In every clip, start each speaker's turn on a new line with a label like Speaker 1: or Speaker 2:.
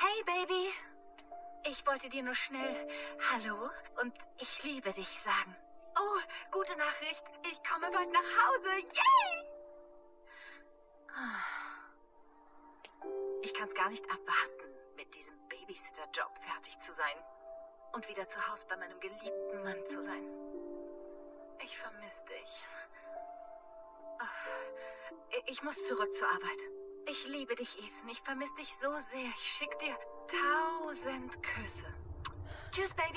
Speaker 1: Hey, Baby. Ich wollte dir nur schnell Hallo und ich liebe dich sagen. Oh, gute Nachricht. Ich komme bald nach Hause. Yay! Ich kann es gar nicht erwarten, mit diesem Babysitter-Job fertig zu sein. Und wieder zu Hause bei meinem geliebten Mann zu sein. Ich vermisse dich. Ich muss zurück zur Arbeit. Ich liebe dich, Ethan. Ich vermisse dich so sehr. Ich schicke dir 1000 Küsse. Tschüss, Baby.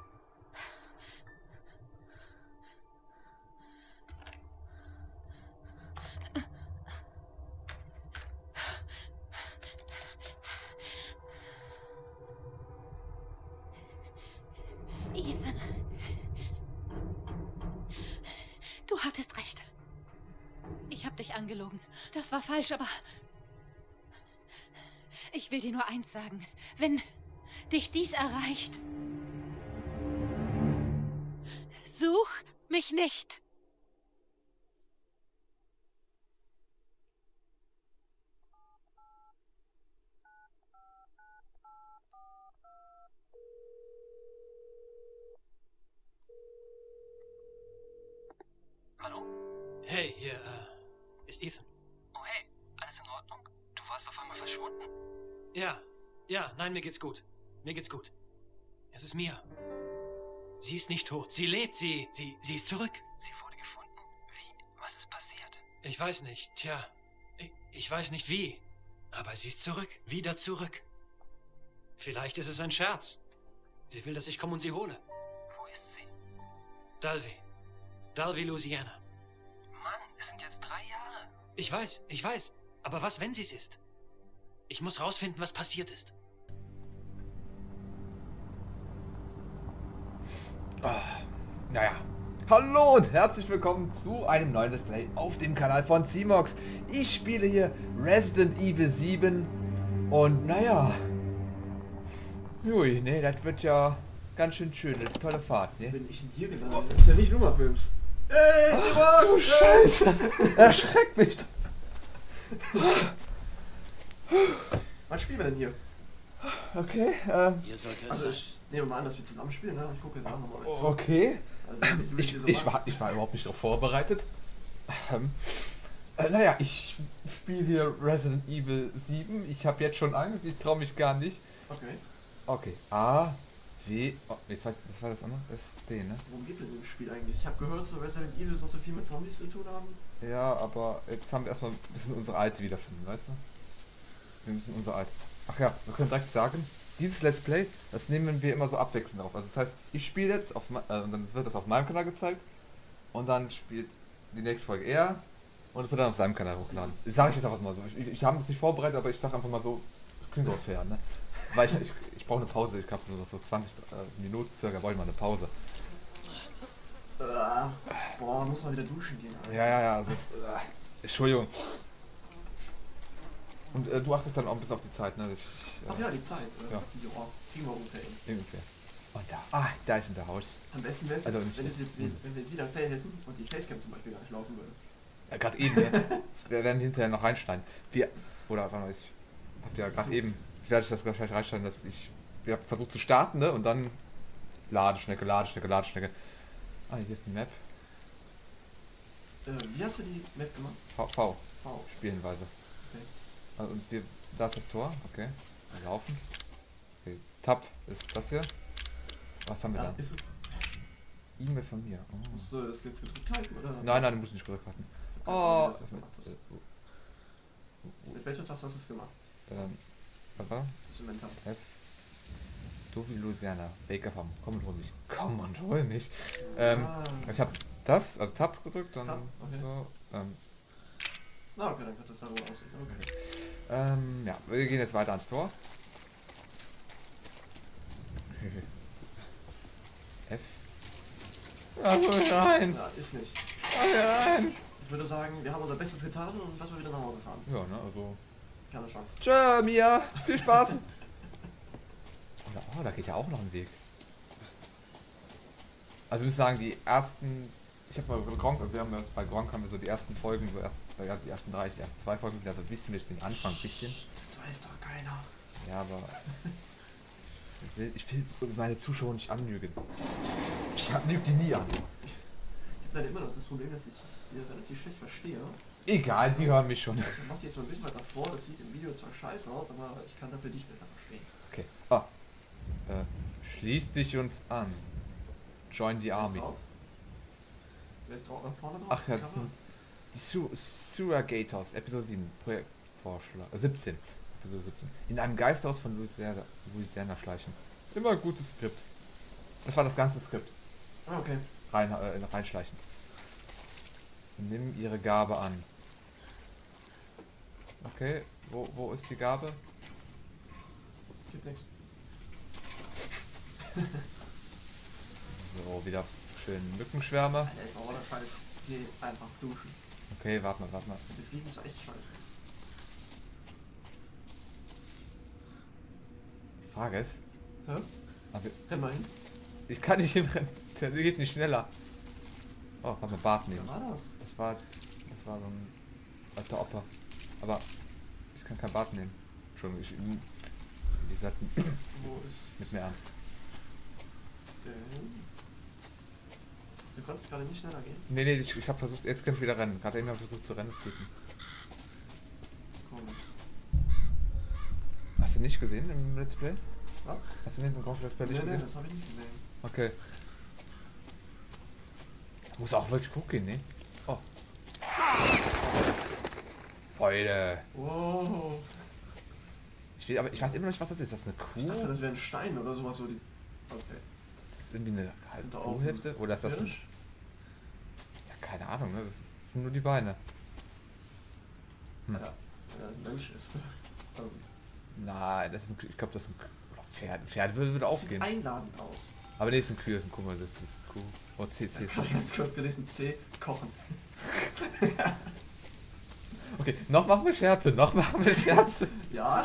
Speaker 2: Ethan. Du hattest recht. Ich habe dich angelogen. Das war falsch, aber... Ich will dir nur eins sagen. Wenn dich dies erreicht... Such mich nicht.
Speaker 3: Hallo?
Speaker 4: Hey, hier, ist Ethan.
Speaker 3: Oh hey, alles in Ordnung? Du warst auf einmal verschwunden.
Speaker 4: Ja, nein, mir geht's gut. Mir geht's gut. Es ist Mia. Sie ist nicht tot. Sie lebt. Sie ist zurück.
Speaker 3: Sie wurde gefunden? Wie? Was ist passiert?
Speaker 4: Ich weiß nicht. Tja, ich weiß nicht wie. Aber sie ist zurück. Wieder zurück. Vielleicht ist es ein Scherz. Sie will, dass ich komme und sie hole.
Speaker 3: Wo ist sie?
Speaker 4: Dalvey, Louisiana.
Speaker 3: Mann, es sind jetzt 3 Jahre.
Speaker 4: Ich weiß. Aber was, wenn sie es ist? Ich muss rausfinden, was passiert ist.
Speaker 5: Naja. Hallo und herzlich willkommen zu einem neuen Let's Play auf dem Kanal von Cmox. Ich spiele hier Resident Evil 7 und naja. Ui, ne, das wird ja ganz schön eine tolle Fahrt, ne?
Speaker 6: Bin ich denn hier gelandet? Das ist ja nicht Nummerfilms. Ey,
Speaker 5: Ach, du Scheiße! Erschreckt mich doch.
Speaker 6: Was spielen wir denn hier?
Speaker 5: Okay,
Speaker 4: Ihr sollt es
Speaker 6: Also
Speaker 4: sein.
Speaker 6: ich nehme mal an, dass wir zusammen spielen, ne? Ich gucke jetzt auch nochmal zu.
Speaker 5: okay.
Speaker 6: Also, wie du hier so
Speaker 5: Ich
Speaker 6: machst.
Speaker 5: war überhaupt nicht darauf vorbereitet. Naja, ich spiele hier Resident Evil 7. Ich habe jetzt schon Angst, ich traue mich gar nicht.
Speaker 6: Okay.
Speaker 5: Okay, A, W, oh, jetzt weiß was war das andere? Das ist D, ne?
Speaker 6: Worum geht's in dem Spiel eigentlich? Ich habe gehört, so Resident Evil soll so viel mit Zombies zu tun haben.
Speaker 5: Ja, aber jetzt haben wir erstmal ein bisschen unsere alte wiederfinden, weißt du? Wir müssen unsere alte. Ach ja, wir können direkt sagen, dieses Let's Play, das nehmen wir immer so abwechselnd auf. Also das heißt, ich spiele jetzt, und dann wird das auf meinem Kanal gezeigt und dann spielt die nächste Folge er und es wird dann auf seinem Kanal hochgeladen. Das sage ich jetzt einfach mal so. Ich habe das nicht vorbereitet, aber ich sage einfach mal so, das klingt doch fair, ne? Weil ich brauche eine Pause, ich habe so 20 Minuten circa, wollte ich mal eine Pause.
Speaker 6: Boah, muss mal wieder duschen gehen. Alter.
Speaker 5: Ja, also es, Entschuldigung. Und du achtest dann auch ein bisschen auf die Zeit, ne?
Speaker 6: Ach ja, die Zeit.
Speaker 5: ja.
Speaker 6: Ja, kriegen wir ungefähr hin.
Speaker 5: Ungefähr. Und da ist unser Haus.
Speaker 6: Am besten wäre es,
Speaker 5: Also
Speaker 6: jetzt,
Speaker 5: nicht-
Speaker 6: wenn wir jetzt wieder ein Fell hätten und die Facecam zum Beispiel gar nicht laufen würde.
Speaker 5: Ja, gerade eben, ne? Wir werden hinterher noch reinschneiden. Oder warte mal, ich hab ja gerade
Speaker 6: So.
Speaker 5: eben, werde ich das wahrscheinlich reinschneiden, dass wir haben versucht zu starten, ne? Und dann Ladeschnecke. Ah, hier ist die Map.
Speaker 6: Wie hast du die Map gemacht?
Speaker 5: V,
Speaker 6: V.
Speaker 5: Spielenweise.
Speaker 6: Okay.
Speaker 5: Also, und da ist das Tor, okay. Wir laufen. Okay. Tab ist das hier. Was haben wir
Speaker 6: Ja,
Speaker 5: dann?
Speaker 6: ist es.
Speaker 5: E-Mail von mir. Oh.
Speaker 6: Musst du das jetzt gedrückt halten, oder?
Speaker 5: Nein, du musst nicht zurückhalten.
Speaker 6: Okay,
Speaker 5: Oh,
Speaker 6: wie hast du das gemacht? Mit welcher Taste hast du das gemacht?
Speaker 5: Papa,
Speaker 6: Das Inventar.
Speaker 5: F. Dovi Louisiana, Baker Farm. Komm und hol mich. Komm und hol mich. Ich habe das, also Tab gedrückt, dann
Speaker 6: Tab, okay.
Speaker 5: so.
Speaker 6: Na, okay, dann kannst du das darüber auswählen. Okay.
Speaker 5: Ja, wir gehen jetzt weiter ans Tor. F. Also nein!
Speaker 6: Ja, ist nicht.
Speaker 5: Nein!
Speaker 6: Ich würde sagen, wir haben unser Bestes getan und lassen wir wieder nach Hause fahren.
Speaker 5: Ja, ne, also.
Speaker 6: Keine Chance.
Speaker 5: Tschö, Mia! Viel Spaß! Oh, da geht ja auch noch ein Weg. Also ich muss sagen, die ersten, ich habe mal Gronk, wir haben bei Gronk haben wir so die ersten Folgen, so die ersten 2 Folgen sind ja so ein bisschen durch den Anfang, ein bisschen.
Speaker 6: Das weiß doch keiner.
Speaker 5: Ja, aber... Ich will meine Zuschauer nicht anlügen. Ich lüge die nie an.
Speaker 6: Ich habe leider immer noch das Problem, dass ich hier relativ schlecht verstehe.
Speaker 5: Egal, die hören mich schon.
Speaker 6: Ich mach die jetzt mal ein bisschen weiter vor, das sieht im Video zwar scheiße aus, aber ich kann dafür dich besser verstehen.
Speaker 5: Okay. Schließ dich uns an. Join the Army.
Speaker 6: Wer ist drauf? Vorne drauf?
Speaker 5: Ach ja, das sind die Surrogators, Episode 7, Projektvorschlag. 17. Episode 17. In einem Geisterhaus von Louisiana schleichen. Immer ein gutes Skript. Das war das ganze Skript.
Speaker 6: Ah, okay.
Speaker 5: Reinschleichen. Nimm ihre Gabe an. Okay, wo ist die Gabe?
Speaker 6: Gibt nichts.
Speaker 5: So, wieder schön Mückenschwärme.
Speaker 6: Alter, ich brauche der Scheiß. Geh einfach duschen.
Speaker 5: Okay, warte mal.
Speaker 6: Die Fliegen ist echt scheiße.
Speaker 5: Die Frage ist...
Speaker 6: Hä?
Speaker 5: Aber
Speaker 6: Renn mal hin.
Speaker 5: ich kann nicht hinrennen. Der geht nicht schneller. Oh, warte mal, Bart nehmen.
Speaker 6: Wer war das?
Speaker 5: Das war so ein alter Opa. Aber ich kann kein Bart nehmen. Entschuldigung, die sagten
Speaker 6: Wo ist
Speaker 5: mit mir ernst.
Speaker 6: der hin? Du konntest gerade nicht schneller gehen?
Speaker 5: Nee, ich habe versucht, jetzt kann ich wieder rennen. Gerade eben habe ich versucht zu rennen, es geht nicht.
Speaker 6: Komisch.
Speaker 5: Hast du nicht gesehen im Let's Play?
Speaker 6: Was?
Speaker 5: Hast du nicht im Grand Let's Play nicht
Speaker 6: Nee,
Speaker 5: gesehen?
Speaker 6: das habe ich nicht gesehen.
Speaker 5: Okay. Muss auch wirklich gucken, ne? Oh. Freude.
Speaker 6: Wow.
Speaker 5: Aber ich weiß immer noch nicht, was das ist. Das ist eine Kuh?
Speaker 6: Ich dachte, das wäre ein Stein oder sowas. So die... Okay.
Speaker 5: Das ist irgendwie eine halbe
Speaker 6: Könnte auch
Speaker 5: Kuhhälfte? Oder ist das ein...
Speaker 6: Hirsch?
Speaker 5: Ja, keine Ahnung, ne? Das sind nur die Beine.
Speaker 6: Ja, wenn er ein Mensch ist.
Speaker 5: Nein, das ist ich glaube, das ist ein Pferd. Ein Pferd würde auch
Speaker 6: Sieht
Speaker 5: gehen.
Speaker 6: einladend aus.
Speaker 5: Aber nee, es sind Kühe, das sind, guck mal, das ist Kuh. Oh, C.
Speaker 6: Ich habe ganz kurz gelesen, C, kochen.
Speaker 5: Okay, noch machen wir Scherze.
Speaker 6: Ja?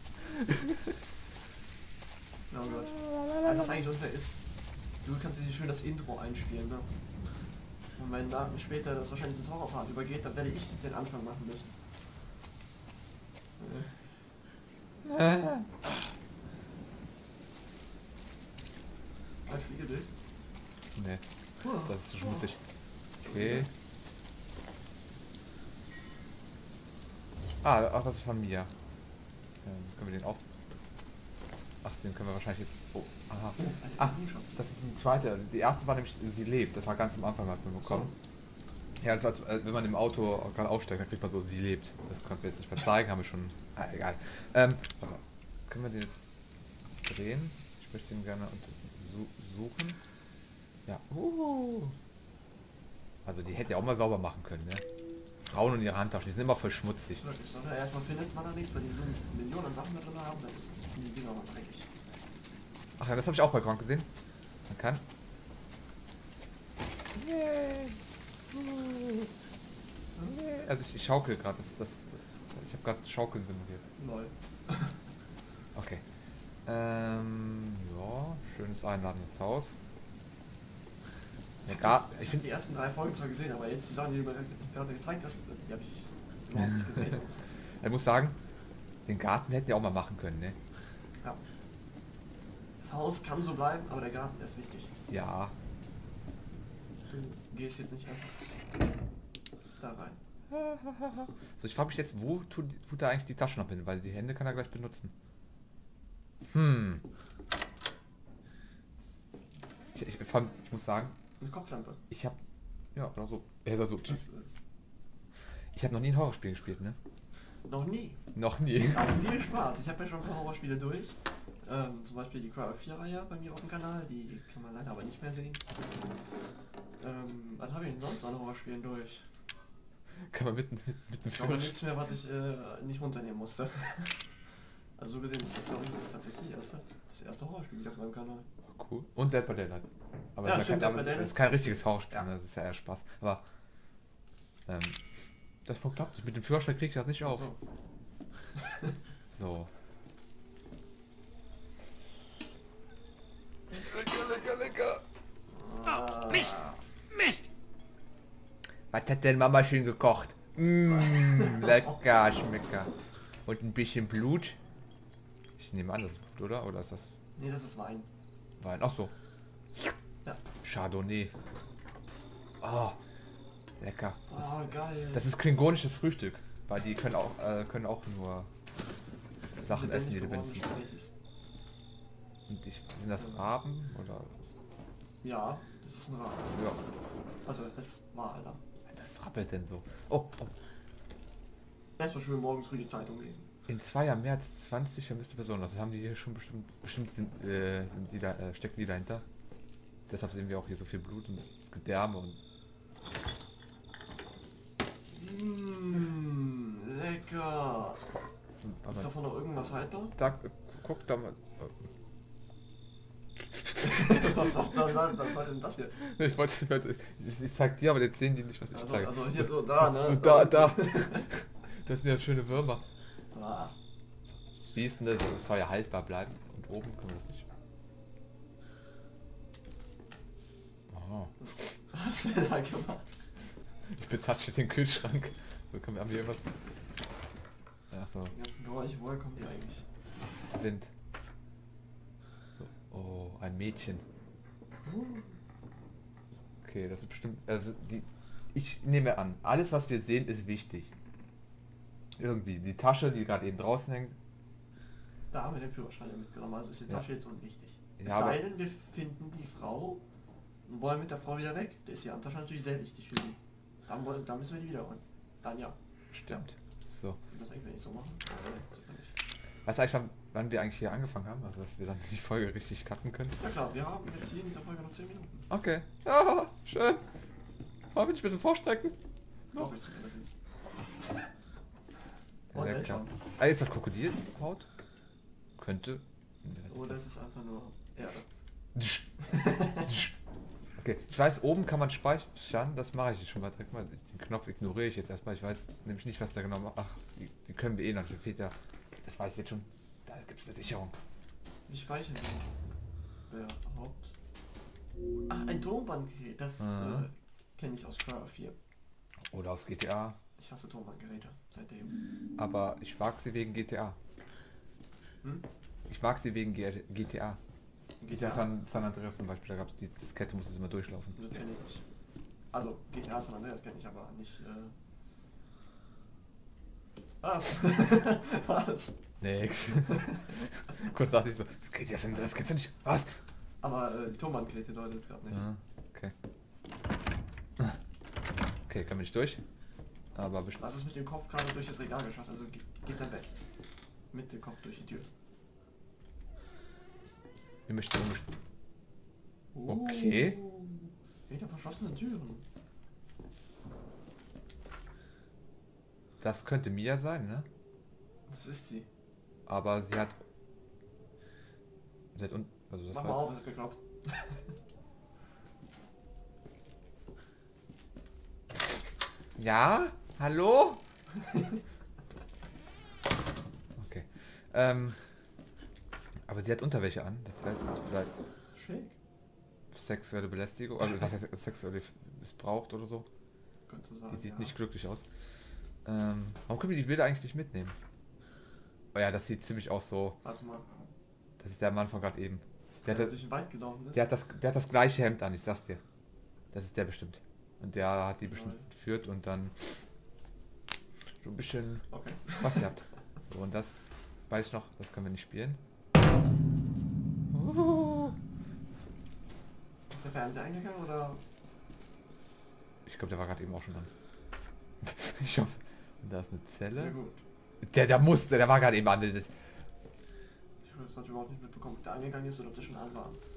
Speaker 6: Oh Gott. Also was eigentlich unfair ist, du kannst dir schön das Intro einspielen, ne? Und wenn dann später das wahrscheinlich ins Horrorpart übergeht, dann werde ich den Anfang machen müssen. Ein Spiegelbild?
Speaker 5: Nee, das ist zu schmutzig. Okay. Ach, das ist von mir. Können wir den auch... Ach, den können wir wahrscheinlich jetzt... Oh, aha. Ah, das ist ein zweiter. Also die erste war nämlich, sie lebt. Das war ganz am Anfang, hat man bekommen. Ja, das ist, als wenn man im Auto gerade aufsteigt, dann kriegt man so, sie lebt. Das konnten wir jetzt nicht mehr zeigen, haben wir schon... egal. Können wir den jetzt drehen? Ich möchte ihn gerne suchen. Ja. Also die hätte ja auch mal sauber machen können, ne? Frauen und ihre Handtaschen, die sind immer voll schmutzig.
Speaker 6: Wirklich, oder? Erstmal findet man da nichts, weil die so Millionen Sachen da drin haben, dann ist die Dinger mal dreckig.
Speaker 5: Ach ja, das habe ich auch bei Ground gesehen. Man kann... Also ich schaukel gerade, ich habe gerade Schaukeln simuliert.
Speaker 6: Lol.
Speaker 5: Okay. Ja, schönes einladendes Haus.
Speaker 6: Ich finde die ersten 3 Folgen zwar gesehen, aber jetzt die Sachen, die du mir jetzt gerade gezeigt hast, die habe ich überhaupt nicht gesehen.
Speaker 5: Ich muss sagen, den Garten hätten wir auch mal machen können, ne?
Speaker 6: Ja. Das Haus kann so bleiben, aber der Garten ist wichtig.
Speaker 5: Ja.
Speaker 6: Du gehst jetzt nicht erst da rein.
Speaker 5: So, ich frage mich jetzt, wo tut er eigentlich die Taschenlampe hin? Weil die Hände kann er gleich benutzen. Ich muss sagen,
Speaker 6: Eine Kopflampe.
Speaker 5: ich habe... Ja, oder so. Also,
Speaker 6: Das ist
Speaker 5: ich habe noch nie ein Horrorspiel gespielt, ne?
Speaker 6: noch nie.
Speaker 5: Noch nie.
Speaker 6: Aber viel Spaß. Ich habe ja schon ein paar Horrorspiele durch. Zum Beispiel die Cry of Fear Reihe bei mir auf dem Kanal. Die kann man leider aber nicht mehr sehen. Was habe ich denn sonst an Horrorspielen durch?
Speaker 5: Kann man mit dem
Speaker 6: Ich glaube
Speaker 5: Führerschein...
Speaker 6: nichts mehr, was ich nicht runternehmen musste. Also so gesehen ist das, glaube ich, jetzt tatsächlich das erste Horrorspiel wieder auf meinem Kanal.
Speaker 5: Cool. Und Dead by Daylight. Aber
Speaker 6: Ja,
Speaker 5: das,
Speaker 6: stimmt,
Speaker 5: ist,
Speaker 6: Dead by
Speaker 5: das
Speaker 6: Daylight.
Speaker 5: ist kein richtiges Horrorspiel,
Speaker 6: Ja.
Speaker 5: ne? Das ist ja eher Spaß. Aber das klappt. Mit dem Führerschein krieg ich das nicht auf. So. Lecker.
Speaker 4: Oh, Mist! Mist!
Speaker 5: Was hat denn Mama schön gekocht? Lecker, schmecker. Und ein bisschen Blut. Ich nehme an, das ist Blut, oder? Oder ist das
Speaker 6: Nee, das ist Wein.
Speaker 5: Wein? Ach so.
Speaker 6: Ja.
Speaker 5: Chardonnay. Oh, lecker.
Speaker 6: Oh, geil.
Speaker 5: Das ist klingonisches Frühstück, weil die können auch nur Sachen essen, die lebendig sind.
Speaker 6: Spaghettis.
Speaker 5: Und sind das Raben oder?
Speaker 6: Ja, das ist ein Rahmen.
Speaker 5: Ja.
Speaker 6: Also, es war einer.
Speaker 5: Das rappelt denn so. Oh, oh.
Speaker 6: Erstmal schön morgens früh die Zeitung lesen.
Speaker 5: In 2 Jahren mehr als 20 vermisste Personen. Das haben die hier schon bestimmt sind die da, stecken die dahinter. Deshalb sehen wir auch hier so viel Blut und Gedärme und
Speaker 6: Lecker. Ist
Speaker 5: aber
Speaker 6: davon noch irgendwas haltbar?
Speaker 5: da, guck da mal.
Speaker 6: Was soll denn das jetzt?
Speaker 5: Ich zeig dir, aber jetzt sehen die nicht, was ich zeige.
Speaker 6: Also hier so, da, ne?
Speaker 5: Und da. Das sind ja schöne Würmer.
Speaker 6: Ah,
Speaker 5: Schießen, das soll ja haltbar bleiben. Und oben können wir das nicht. Oh.
Speaker 6: was hast du denn da gemacht?
Speaker 5: Ich betatsche den Kühlschrank. So haben wir irgendwas. Ach so,
Speaker 6: Die ganzen Geräusche, woher kommen die eigentlich?
Speaker 5: Wind. So. Oh, ein Mädchen. Okay, das ist bestimmt. Also ich nehme an, alles was wir sehen ist wichtig. Irgendwie. Die Tasche, die gerade eben draußen hängt.
Speaker 6: Da haben wir den Führerschein mitgenommen, also ist die Tasche jetzt unwichtig. Es
Speaker 5: Ja,
Speaker 6: sei denn, wir finden die Frau und wollen mit der Frau wieder weg. Da ist die Handtasche natürlich sehr wichtig für sie. Dann müssen wir die wiederholen. Dann ja.
Speaker 5: Stimmt. So.
Speaker 6: Und das eigentlich nicht so machen. Super nicht.
Speaker 5: Weißt du eigentlich, wann wir eigentlich hier angefangen haben? Also, dass wir dann die Folge richtig cutten können?
Speaker 6: Ja klar, wir haben jetzt hier in dieser Folge noch 10 Minuten.
Speaker 5: Okay. Ja, schön. Wollen wir nicht ein bisschen vorstrecken?
Speaker 6: Noch jetzt zumindest.
Speaker 5: Ja,
Speaker 6: Und
Speaker 5: sehr
Speaker 6: dann
Speaker 5: klar.
Speaker 6: schauen.
Speaker 5: Ah, jetzt das Krokodilhaut? Könnte. Nee, was ist
Speaker 6: Oder
Speaker 5: das?
Speaker 6: es ist einfach nur Erde.
Speaker 5: Okay, ich weiß, oben kann man speichern, das mache ich jetzt schon mal direkt mal. Den Knopf ignoriere ich jetzt erstmal, ich weiß nämlich nicht, was da genau macht. Ach, die können wir eh noch, hier fehlt ja, das weiß ich jetzt schon, da gibt es eine Sicherung.
Speaker 6: Wie speichern wir überhaupt? Ach, ein Tonbandgerät, das kenne ich aus Cry 4.
Speaker 5: Oder aus GTA,
Speaker 6: Ich hasse Tonbandgeräte seitdem.
Speaker 5: aber ich mag sie wegen GTA.
Speaker 6: Hm?
Speaker 5: Ich mag sie wegen GTA. GTA
Speaker 6: GTA?
Speaker 5: San Andreas zum Beispiel, da gab es die Diskette, musste immer durchlaufen.
Speaker 6: Das kenne ich nicht. Also GTA San Andreas kenne ich aber nicht. Was? Was?
Speaker 5: Nix. Kurz dachte ich so, GTA San Andreas kennst du nicht? Was?
Speaker 6: Aber die Tonbandgeräte Leute jetzt gerade nicht.
Speaker 5: Ja, okay. Okay, kann man nicht durch. Aber bestimmt.
Speaker 6: Was ist mit dem Kopf gerade durch das Regal geschafft? Also gib dein Bestes. Mit dem Kopf durch die Tür.
Speaker 5: Wir möchten Okay.
Speaker 6: Wieder verschlossene Türen.
Speaker 5: Das könnte Mia sein, ne?
Speaker 6: Das ist sie.
Speaker 5: Aber sie hat also das
Speaker 6: Mach mal auf, es hat geklappt.
Speaker 5: Ja? Hallo? Okay. Aber sie hat Unterwäsche an, das heißt vielleicht
Speaker 6: Schick.
Speaker 5: sexuelle Belästigung, also das heißt sexuell missbraucht oder so.
Speaker 6: Könnte sein.
Speaker 5: Die sieht
Speaker 6: ja.
Speaker 5: nicht glücklich aus. Warum können wir die Bilder eigentlich nicht mitnehmen? Oh ja, das sieht ziemlich aus so.
Speaker 6: Warte mal.
Speaker 5: Das ist der Mann von gerade eben. Der
Speaker 6: Der
Speaker 5: hat,
Speaker 6: durch den Wald gelaufen ist.
Speaker 5: der hat das gleiche Hemd an, ich sag's dir. Das ist der bestimmt. Und der hat die bestimmt
Speaker 6: Toll.
Speaker 5: geführt und dann so ein bisschen
Speaker 6: Okay.
Speaker 5: Spaß gehabt. So, und das weiß ich noch, das können wir nicht spielen.
Speaker 6: Ist der Fernseher eingegangen oder?
Speaker 5: Ich glaube, der war gerade eben auch schon dran. Ich hoffe. Und da ist eine
Speaker 6: Ja
Speaker 5: Zelle.
Speaker 6: gut.
Speaker 5: Der war gerade eben an. Das,
Speaker 6: Ich habe das natürlich überhaupt nicht mitbekommen, ob der eingegangen ist oder ob der schon an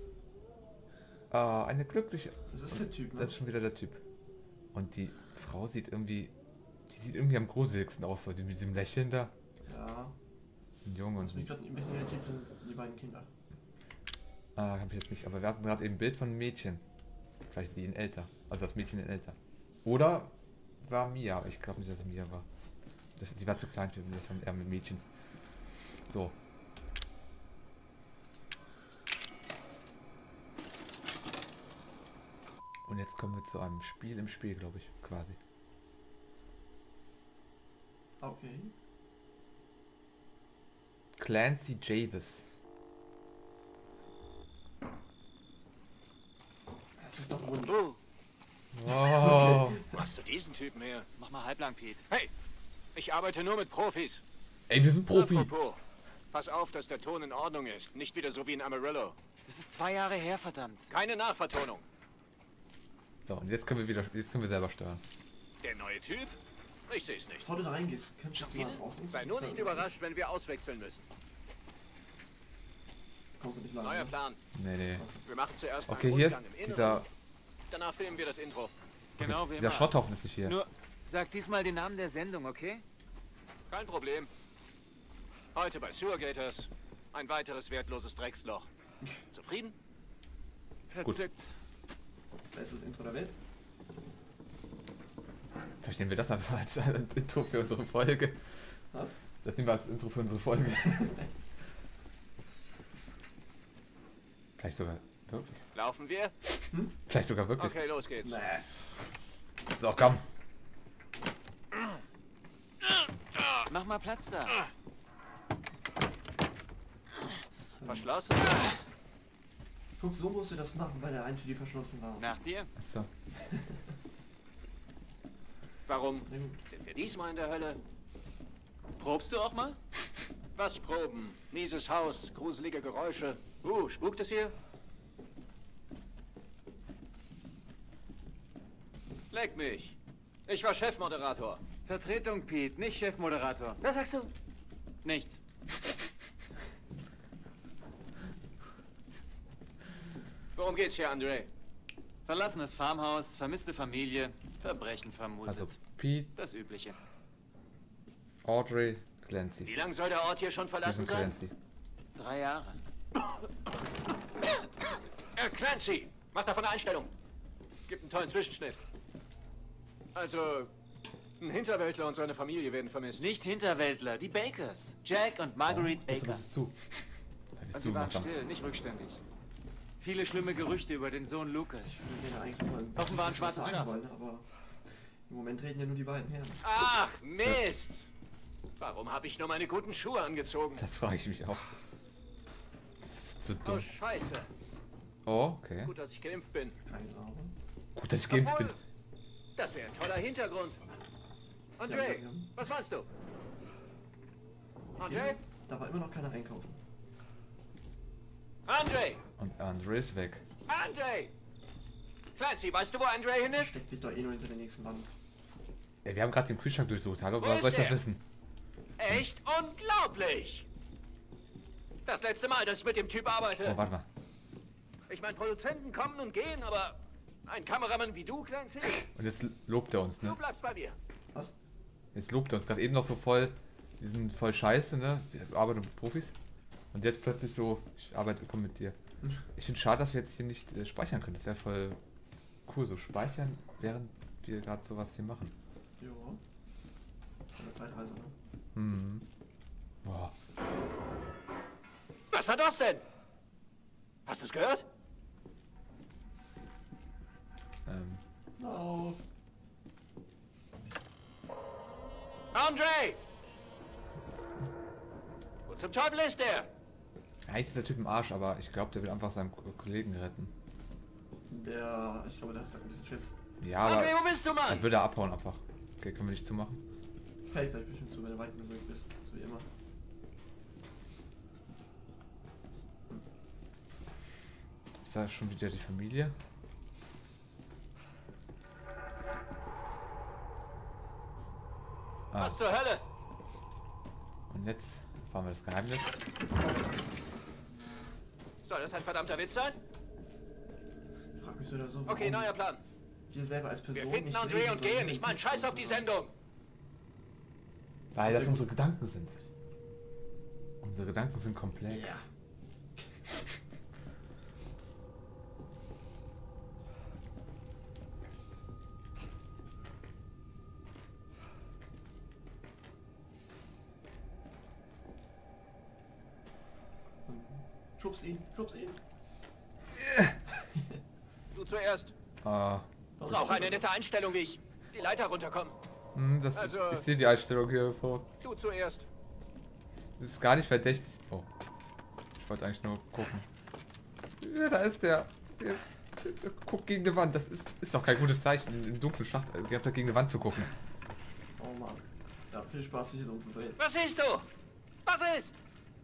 Speaker 6: war.
Speaker 5: eine glückliche.
Speaker 6: Das ist der Typ, ne?
Speaker 5: Das ist schon wieder der Typ. Und die Frau sieht irgendwie. Die sieht irgendwie am gruseligsten aus, so mit diesem Lächeln da.
Speaker 6: Ja.
Speaker 5: Ein Junge und
Speaker 6: Was mich gerade ein bisschen irritiert sind die beiden Kinder.
Speaker 5: hab ich jetzt nicht, aber wir hatten gerade eben ein Bild von einem Mädchen. Vielleicht sie in älter. Also das Mädchen in älter. Oder war Mia, aber ich glaube nicht, dass es Mia war. Die war zu klein für mich, das war eher mit Mädchen. So. Und jetzt kommen wir zu einem Spiel im Spiel, glaube ich, quasi.
Speaker 6: Okay.
Speaker 5: Clancy Javis.
Speaker 6: Das ist doch wund.
Speaker 7: Oh,
Speaker 5: Oh.
Speaker 7: wo hast du diesen Typen her?
Speaker 3: Mach mal halblang, Pete.
Speaker 7: Hey, ich arbeite nur mit Profis.
Speaker 5: Ey, wir sind Profi.
Speaker 7: Apropos, pass auf, dass der Ton in Ordnung ist. Nicht wieder so wie in Amarillo.
Speaker 3: Das ist 2 Jahre her, verdammt.
Speaker 7: Keine Nachvertonung.
Speaker 5: So, und jetzt können wir selber steuern.
Speaker 7: Der neue Typ? Ich sehe es nicht.
Speaker 6: Bevor du da reingehst, kannst du mal draußen.
Speaker 7: Sei nur nicht überrascht, wenn wir auswechseln müssen.
Speaker 6: Kommst du nicht lang.
Speaker 7: Neuer
Speaker 6: Ne?
Speaker 7: Plan.
Speaker 5: Nee.
Speaker 7: Wir machen zuerst
Speaker 5: Okay,
Speaker 7: einen
Speaker 5: hier ist
Speaker 7: Rundgang im
Speaker 5: dieser...
Speaker 7: Inneren. Danach filmen wir das Intro.
Speaker 3: Genau, wie
Speaker 5: Dieser
Speaker 3: immer.
Speaker 5: Schotthaufen ist nicht hier.
Speaker 3: Nur, sag diesmal den Namen der Sendung, okay?
Speaker 7: Kein Problem. Heute bei Sewergators. Ein weiteres wertloses Drecksloch. Zufrieden?
Speaker 3: Verzückt.
Speaker 6: Bestes Intro der Welt.
Speaker 5: Verstehen wir das einfach als Intro für unsere Folge?
Speaker 6: Was?
Speaker 5: Das nehmen wir als Intro für unsere Folge. Vielleicht sogar wirklich.
Speaker 7: Laufen wir?
Speaker 5: Vielleicht sogar wirklich.
Speaker 7: Okay, los geht's.
Speaker 6: Nee.
Speaker 5: So, komm.
Speaker 3: Mach mal Platz da.
Speaker 7: Verschlossen?
Speaker 6: Guck, so musst du das machen, weil der eine Tür verschlossen war.
Speaker 3: Nach dir.
Speaker 5: Achso.
Speaker 7: Warum?
Speaker 6: Na gut.
Speaker 7: Sind wir diesmal in der Hölle?
Speaker 3: Probst du auch mal?
Speaker 7: Was proben? Mieses Haus, gruselige Geräusche. Spukt es hier? Leck mich. Ich war Chefmoderator.
Speaker 3: Vertretung, Pete, nicht Chefmoderator.
Speaker 7: Was sagst du?
Speaker 3: Nichts.
Speaker 7: Worum geht's hier, André?
Speaker 3: Verlassenes Farmhaus, vermisste Familie, Verbrechen vermutet.
Speaker 5: Also Pete,
Speaker 3: Das Übliche.
Speaker 5: Audrey, Clancy.
Speaker 7: Wie lange soll der Ort hier schon verlassen
Speaker 5: Diesen
Speaker 7: sein?
Speaker 5: Clancy.
Speaker 3: 3 Jahre.
Speaker 7: Clancy, mach davon eine Einstellung. Gibt einen tollen Zwischenschnitt. Also, ein Hinterwäldler und seine Familie werden vermisst.
Speaker 3: Nicht Hinterwäldler, die Bakers. Jack und Marguerite
Speaker 5: Jetzt
Speaker 3: Baker.
Speaker 5: ist es zu. Da bist
Speaker 3: Und
Speaker 5: du
Speaker 3: sie waren
Speaker 5: gemacht.
Speaker 3: still, nicht rückständig. Viele schlimme Gerüchte über den Sohn Lucas.
Speaker 6: Ich würde denen eigentlich mal
Speaker 3: Offenbar ein
Speaker 6: was
Speaker 3: schwarzes
Speaker 6: sagen
Speaker 3: Schaf.
Speaker 6: wollen, aber im Moment reden ja nur die beiden Herren.
Speaker 7: Ach, Mist! Warum habe ich nur meine guten Schuhe angezogen?
Speaker 5: Das frage ich mich auch. Das ist so
Speaker 7: Oh,
Speaker 5: dumm.
Speaker 7: Scheiße.
Speaker 5: Oh, okay.
Speaker 7: Gut, dass ich geimpft bin.
Speaker 6: Keine Ahnung.
Speaker 5: Gut, dass ich geimpft bin.
Speaker 7: Obwohl, das wäre ein toller Hintergrund. André,
Speaker 6: Ja.
Speaker 7: was meinst du?
Speaker 6: Ich
Speaker 7: André?
Speaker 6: sehe, da war immer noch keiner einkaufen.
Speaker 7: André!
Speaker 5: Und Andre ist weg.
Speaker 7: André! Clancy, weißt du, wo André hin ist?
Speaker 6: Steckt sich doch eh nur hinter der nächsten Wand.
Speaker 5: Ey, wir haben gerade den Kühlschrank durchsucht. Hallo,
Speaker 7: Wo
Speaker 5: woher
Speaker 7: ist
Speaker 5: soll ich das
Speaker 7: der?
Speaker 5: wissen?
Speaker 7: Echt unglaublich! Das letzte Mal, dass ich mit dem Typ arbeite.
Speaker 5: Oh, warte mal.
Speaker 7: Ich meine, Produzenten kommen und gehen, aber ein Kameramann wie du, Clancy,
Speaker 5: Und jetzt lobt er uns,
Speaker 7: du
Speaker 5: ne?
Speaker 7: bleibst bei mir.
Speaker 6: Was?
Speaker 5: Jetzt lobt er uns gerade eben noch so voll. Wir sind voll scheiße, ne? Wir arbeiten mit Profis. Und jetzt plötzlich so, ich arbeite, komm mit dir. Ich finde schade, dass wir jetzt hier nicht speichern können. Das wäre voll cool, so speichern, während wir gerade sowas hier machen.
Speaker 6: Ja. Von der Zeitreise, ne?
Speaker 5: Hm. Boah.
Speaker 7: Was war das denn? Hast du es gehört?
Speaker 6: Lauf!
Speaker 7: André! Wo zum Teufel ist der?
Speaker 5: Eigentlich ist der Typ im Arsch, aber ich glaube, der will einfach seinen Kollegen retten.
Speaker 6: Der, ich glaube, der hat ein bisschen Schiss.
Speaker 5: Ja, aber
Speaker 7: André, wo bist du, Mann?
Speaker 5: dann würde er abhauen einfach. Okay, können wir nicht zumachen?
Speaker 6: Fällt gleich bestimmt zu, wenn du weit genug weg bist. So wie immer.
Speaker 5: Ist da schon wieder die Familie? Ah,
Speaker 7: Was zur Hölle?
Speaker 5: und jetzt fahren wir das Geheimnis.
Speaker 7: Soll das ein verdammter Witz sein?
Speaker 6: Ich frag mich so oder so,
Speaker 7: Okay,
Speaker 6: warum
Speaker 7: neuer Plan.
Speaker 6: wir selber als
Speaker 7: Wir
Speaker 6: Person
Speaker 7: finden
Speaker 6: nicht
Speaker 7: André
Speaker 6: reden,
Speaker 7: und
Speaker 6: sondern
Speaker 7: gehen.
Speaker 6: nur
Speaker 7: Ich
Speaker 6: den
Speaker 7: meine,
Speaker 6: Text
Speaker 7: scheiß auf die
Speaker 6: lesen.
Speaker 7: Sendung.
Speaker 5: Weil das unsere Gedanken sind. Unsere Gedanken sind komplex.
Speaker 6: Ja. Schubs ihn, schubs ihn.
Speaker 7: Du zuerst.
Speaker 5: Ah,
Speaker 7: Brauche eine nette Einstellung, wie ich die Leiter runterkomme.
Speaker 5: das
Speaker 7: Also-
Speaker 5: ich sehe die Einstellung hier sofort.
Speaker 7: Du zuerst.
Speaker 5: Das ist gar nicht verdächtig. Oh. Ich wollte eigentlich nur gucken. Ja, da ist der guckt gegen die Wand. Das ist doch kein gutes Zeichen, in dunklen Schacht die ganze Zeit gegen die Wand zu gucken.
Speaker 6: Oh Mann. Ja, viel Spaß, sich jetzt umzudrehen.
Speaker 7: Was siehst du? Was ist?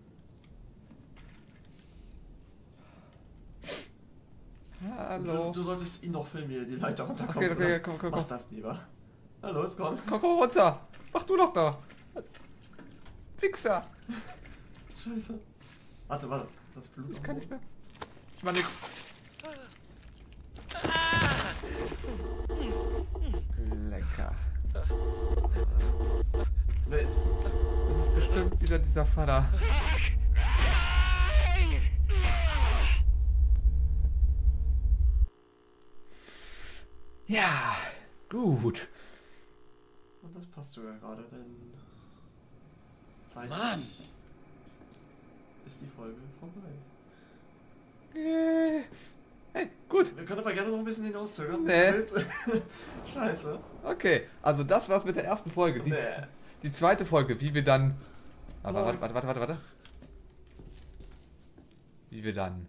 Speaker 5: Hallo.
Speaker 6: Du solltest ihn doch filmen, wie er die Leiter runterkommt.
Speaker 5: Okay, komm.
Speaker 6: Mach das lieber. Na los, komm.
Speaker 5: Komm runter. Mach du doch da. Fixer.
Speaker 6: Scheiße. Warte. Das Blut.
Speaker 5: Ich kann nicht mehr. Ich mach nix. Lecker.
Speaker 6: Wer ist?
Speaker 5: Das ist bestimmt wieder dieser Vater. Ja, gut.
Speaker 6: Und das passt sogar gerade, denn... Zeit
Speaker 4: Mann!
Speaker 6: ist die Folge vorbei.
Speaker 5: Hey, gut.
Speaker 6: Wir können aber gerne noch ein bisschen hinauszögern.
Speaker 5: Nee.
Speaker 6: Scheiße.
Speaker 5: Okay, also das war's mit der ersten Folge. Die zweite Folge, wie wir dann... Aber warte. Wie wir dann...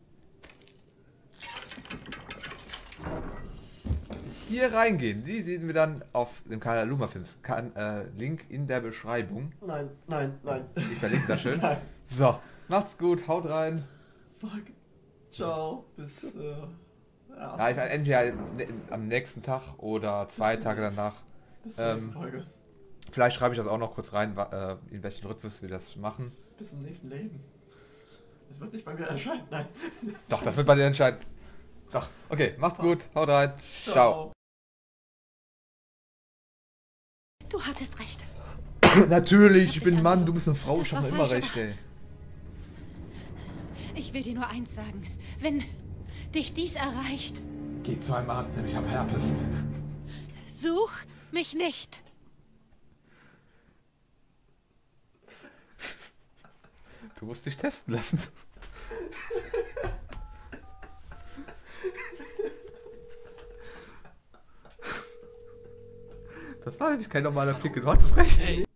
Speaker 5: hier reingehen. Die sehen wir dann auf dem Kanal Luma Films. Link in der Beschreibung.
Speaker 6: Nein.
Speaker 5: Ich verlinke das schön.
Speaker 6: Nein.
Speaker 5: So, macht's gut, haut rein.
Speaker 6: Fuck. Ciao. Bis,
Speaker 5: Ja, entweder am nächsten Tag oder 2 Tage danach.
Speaker 6: Bis zur nächsten Folge.
Speaker 5: Vielleicht schreibe ich das auch noch kurz rein, in welchen Rhythmus wir das machen.
Speaker 6: Bis zum nächsten Leben. Das wird nicht bei mir erscheinen, nein.
Speaker 5: Doch, das wird bei dir entscheiden. Doch, okay, macht's gut, haut rein. Ciao.
Speaker 2: Du hattest recht.
Speaker 5: Natürlich, ich bin ein Mann, du bist eine Frau, ich hab noch immer recht, ey.
Speaker 2: Ich will dir nur eins sagen. Wenn dich dies erreicht,
Speaker 5: Geh zu einem Arzt, denn ich hab Herpes.
Speaker 2: such mich nicht.
Speaker 5: Du musst dich testen lassen. Das war nämlich kein normaler Pickel, du hattest recht.
Speaker 4: Hey.